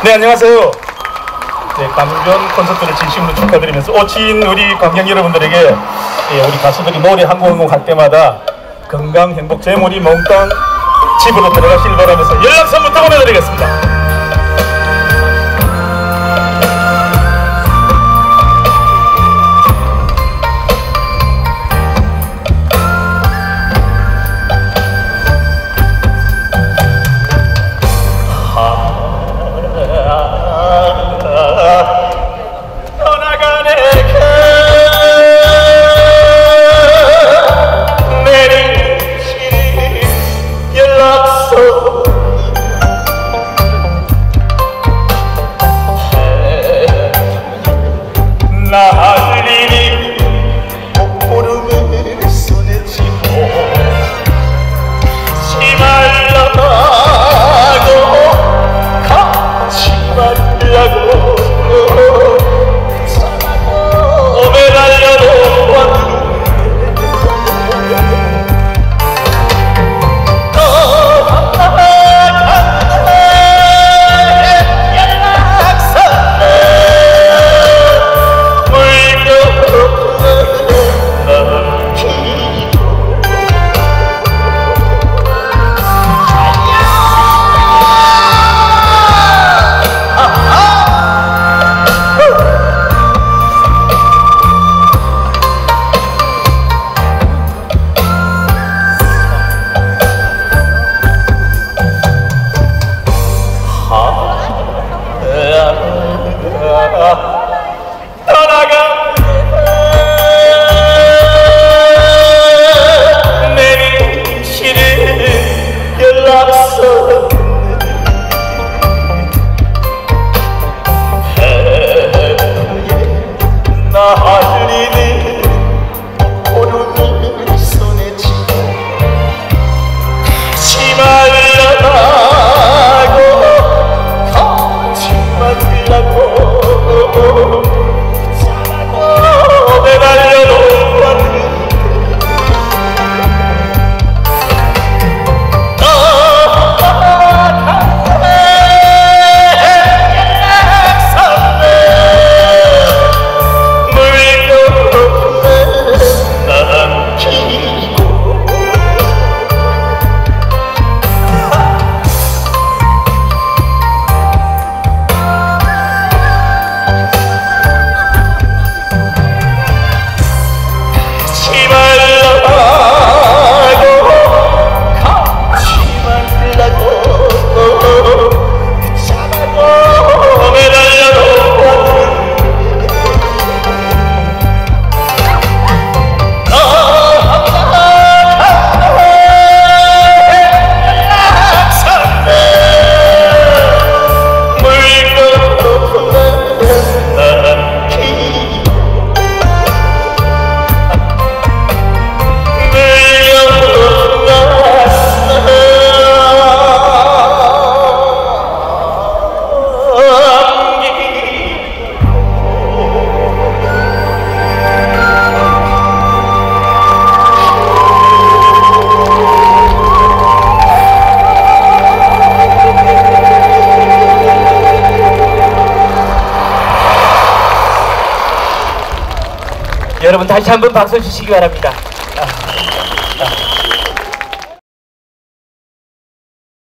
네, 안녕하세요. 네, 강변 콘서트를 진심으로 축하드리면서 오친 우리 관객 여러분들에게 우리 가수들이 노래 한 곡 할 때마다 건강, 행복, 재물이 몽땅 집으로 들어가시길 바라면서 연락선부터 보내드리겠습니다. 나들이 목구름을 손에 쥐고 치말라고 같이 말라고 매달려도 왔는데 떠나가 내리시는 연락선 나들리는 목구름을 손에 쥐고 같이 말라고 같이 말라고 여러분 다시 한번 박수 주시기 바랍니다.